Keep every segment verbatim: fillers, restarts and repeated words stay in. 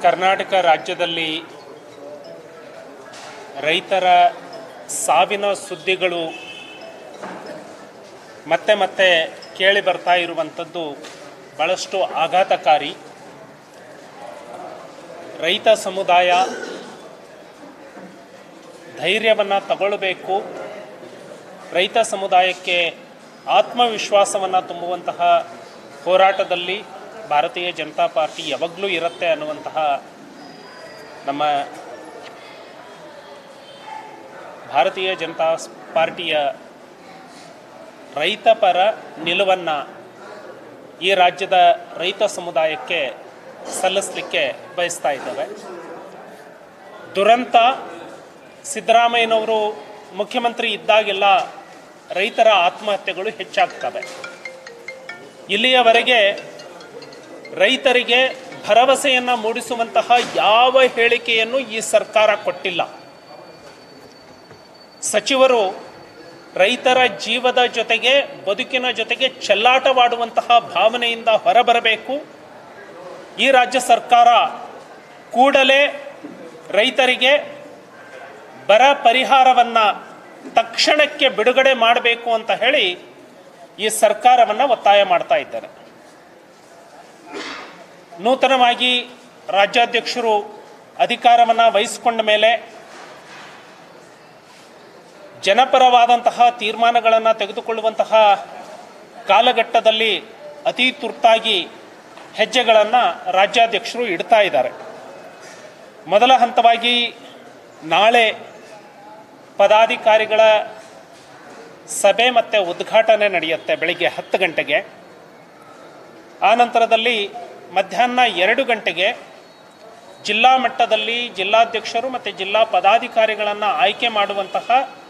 ಕರ್ನಾಟಕ ರಾಜ್ಯದಲ್ಲಿ ರೈತರ ಸಾವಿನ ಸುದ್ದಿಗಳು ಮತ್ತೆ ಮತ್ತೆ ಕೇಳಿ ಬರ್ತಾ ಇರುವಂಥದ್ದು ಬಹಳಷ್ಟು ಆಘಾತಕಾರಿ. ರೈತ ಸಮುದಾಯ ಧೈರ್ಯವನ್ನು ತಗೊಳ್ಳಬೇಕು. ರೈತ ಸಮುದಾಯಕ್ಕೆ ಆತ್ಮವಿಶ್ವಾಸವನ್ನು ತುಂಬುವಂತಹ ಹೋರಾಟದಲ್ಲಿ ಭಾರತೀಯ ಜನತಾ ಪಾರ್ಟಿ ಯಾವಾಗಲೂ ಇರುತ್ತೆ ಅನ್ನುವಂತಹ ನಮ್ಮ ಭಾರತೀಯ ಜನತಾ ಪಾರ್ಟಿಯ ರೈತ ಪರ ನಿಲುವನ್ನು ಈ ರಾಜ್ಯದ ರೈತ ಸಮುದಾಯಕ್ಕೆ ಸಲ್ಲಿಸಲಿಕ್ಕೆ ಬಯಸ್ತಾ ಇದ್ದೇವೆ. ದುರಂತ ಸಿದ್ದರಾಮಯ್ಯನವರು ಮುಖ್ಯಮಂತ್ರಿ ಇದ್ದಾಗೆಲ್ಲ ರೈತರ ಆತ್ಮಹತ್ಯೆಗಳು ಹೆಚ್ಚಾಗ್ತವೆ. ಇಲ್ಲಿಯವರೆಗೆ ರೈತರಿಗೆ ಭರವಸೆಯನ್ನು ಮೂಡಿಸುವಂತಹ ಯಾವ ಹೇಳಿಕೆಯನ್ನು ಈ ಸರ್ಕಾರ ಕೊಟ್ಟಿಲ್ಲ. ಸಚಿವರು ರೈತರ ಜೀವದ ಜೊತೆಗೆ ಬದುಕಿನ ಜೊತೆಗೆ ಚೆಲ್ಲಾಟವಾಡುವಂತಹ ಭಾವನೆಯಿಂದ ಹೊರಬರಬೇಕು. ಈ ರಾಜ್ಯ ಸರ್ಕಾರ ಕೂಡಲೇ ರೈತರಿಗೆ ಬರ ಪರಿಹಾರವನ್ನು ತಕ್ಷಣಕ್ಕೆ ಬಿಡುಗಡೆ ಮಾಡಬೇಕು ಅಂತ ಹೇಳಿ ಈ ಸರ್ಕಾರವನ್ನು ಒತ್ತಾಯ ಮಾಡ್ತಾ ಇದ್ದಾರೆ. ನೂತನವಾಗಿ ರಾಜ್ಯಾಧ್ಯಕ್ಷರು ಅಧಿಕಾರವನ್ನು ವಹಿಸಿಕೊಂಡ ಮೇಲೆ ಜನಪರವಾದಂತಹ ತೀರ್ಮಾನಗಳನ್ನು ತೆಗೆದುಕೊಳ್ಳುವಂತಹ ಕಾಲಘಟ್ಟದಲ್ಲಿ ಅತಿ ತುರ್ತಾಗಿ ಹೆಜ್ಜೆಗಳನ್ನು ರಾಜ್ಯಾಧ್ಯಕ್ಷರು ಇಡ್ತಾ ಇದ್ದಾರೆ. ಮೊದಲ ಹಂತವಾಗಿ ನಾಳೆ ಪದಾಧಿಕಾರಿಗಳ ಸಭೆ ಮತ್ತು ಉದ್ಘಾಟನೆ ನಡೆಯುತ್ತೆ ಬೆಳಿಗ್ಗೆ ಹತ್ತು ಗಂಟೆಗೆ. ಆ ನಂತರದಲ್ಲಿ ಮಧ್ಯಾಹ್ನ ಎರಡು ಗಂಟೆಗೆ ಜಿಲ್ಲಾ ಮಟ್ಟದಲ್ಲಿ ಜಿಲ್ಲಾಧ್ಯಕ್ಷರು ಮತ್ತು ಜಿಲ್ಲಾ ಪದಾಧಿಕಾರಿಗಳನ್ನು ಆಯ್ಕೆ ಮಾಡುವಂತಹ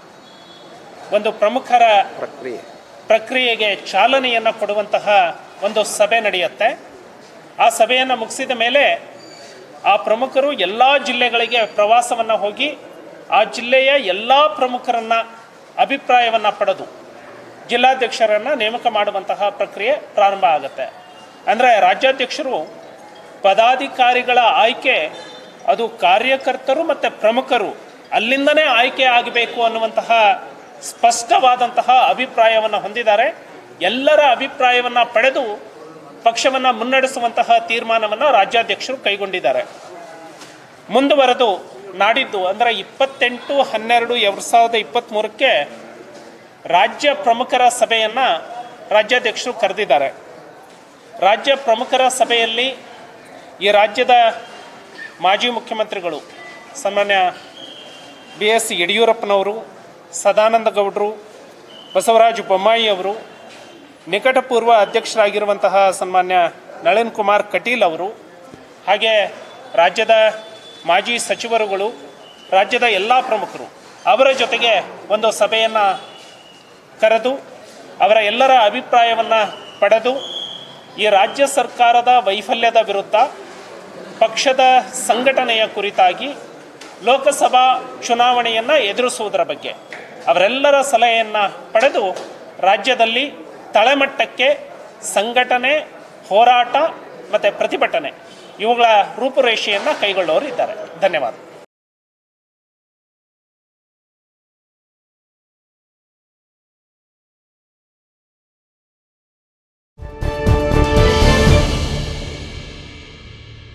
ಒಂದು ಪ್ರಮುಖರ ಪ್ರಕ್ರಿಯೆ ಪ್ರಕ್ರಿಯೆಗೆ ಚಾಲನೆಯನ್ನು ಕೊಡುವಂತಹ ಒಂದು ಸಭೆ ನಡೆಯುತ್ತೆ. ಆ ಸಭೆಯನ್ನು ಮುಗಿಸಿದ ಮೇಲೆ ಆ ಪ್ರಮುಖರು ಎಲ್ಲ ಜಿಲ್ಲೆಗಳಿಗೆ ಪ್ರವಾಸವನ್ನು ಹೋಗಿ ಆ ಜಿಲ್ಲೆಯ ಎಲ್ಲ ಪ್ರಮುಖರನ್ನು ಅಭಿಪ್ರಾಯವನ್ನು ಪಡೆದು ಜಿಲ್ಲಾಧ್ಯಕ್ಷರನ್ನು ನೇಮಕ ಮಾಡುವಂತಹ ಪ್ರಕ್ರಿಯೆ ಪ್ರಾರಂಭ ಆಗುತ್ತೆ. ಅಂದರೆ ರಾಜ್ಯಾಧ್ಯಕ್ಷರು ಪದಾಧಿಕಾರಿಗಳ ಆಯ್ಕೆ ಅದು ಕಾರ್ಯಕರ್ತರು ಮತ್ತು ಪ್ರಮುಖರು ಅಲ್ಲಿಂದನೇ ಆಯ್ಕೆ ಆಗಬೇಕು ಅನ್ನುವಂತಹ ಸ್ಪಷ್ಟವಾದಂತಹ ಅಭಿಪ್ರಾಯವನ್ನು ಹೊಂದಿದ್ದಾರೆ. ಎಲ್ಲರ ಅಭಿಪ್ರಾಯವನ್ನು ಪಡೆದು ಪಕ್ಷವನ್ನು ಮುನ್ನಡೆಸುವಂತಹ ತೀರ್ಮಾನವನ್ನು ರಾಜ್ಯಾಧ್ಯಕ್ಷರು ಕೈಗೊಂಡಿದ್ದಾರೆ. ಮುಂದುವರೆದು ನಾಡಿದ್ದು ಅಂದರೆ ಇಪ್ಪತ್ತೆಂಟು ಹನ್ನೆರಡು ಎರಡು ಸಾವಿರದ ಇಪ್ಪತ್ತ್ಮೂರಕ್ಕೆ ರಾಜ್ಯ ಪ್ರಮುಖರ ಸಭೆಯನ್ನು ರಾಜ್ಯಾಧ್ಯಕ್ಷರು ಕರೆದಿದ್ದಾರೆ. ರಾಜ್ಯ ಪ್ರಮುಖರ ಸಭೆಯಲ್ಲಿ ಈ ರಾಜ್ಯದ ಮಾಜಿ ಮುಖ್ಯಮಂತ್ರಿಗಳು ಸನ್ಮಾನ್ಯ ಬಿ ಎಸ್ ಯಡಿಯೂರಪ್ಪನವರು, ಸದಾನಂದ ಗೌಡರು, ಬಸವರಾಜ ಬೊಮ್ಮಾಯಿ ಅವರು, ನಿಕಟಪೂರ್ವ ಅಧ್ಯಕ್ಷರಾಗಿರುವಂತಹ ಸನ್ಮಾನ್ಯ ನಳಿನ್ ಕುಮಾರ್ ಕಟೀಲ್ ಅವರು, ಹಾಗೆ ರಾಜ್ಯದ ಮಾಜಿ ಸಚಿವರುಗಳು, ರಾಜ್ಯದ ಎಲ್ಲ ಪ್ರಮುಖರು ಅವರ ಜೊತೆಗೆ ಒಂದು ಸಭೆಯನ್ನು ಕರೆದು ಅವರ ಎಲ್ಲರ ಅಭಿಪ್ರಾಯವನ್ನು ಪಡೆದು ಈ ರಾಜ್ಯ ಸರ್ಕಾರದ ವೈಫಲ್ಯದ ವಿರುದ್ಧ ಪಕ್ಷದ ಸಂಘಟನೆಯ ಕುರಿತಾಗಿ ಲೋಕಸಭಾ ಚುನಾವಣೆಯನ್ನು ಎದುರಿಸುವುದರ ಬಗ್ಗೆ ಅವರೆಲ್ಲರ ಸಲಹೆಯನ್ನು ಪಡೆದು ರಾಜ್ಯದಲ್ಲಿ ತಳಮಟ್ಟಕ್ಕೆ ಸಂಘಟನೆ, ಹೋರಾಟ ಮತ್ತು ಪ್ರತಿಭಟನೆ ಇವುಗಳ ರೂಪುರೇಷೆಯನ್ನು ಕೈಗೊಳ್ಳುವವರು ಇದ್ದಾರೆ. ಧನ್ಯವಾದ.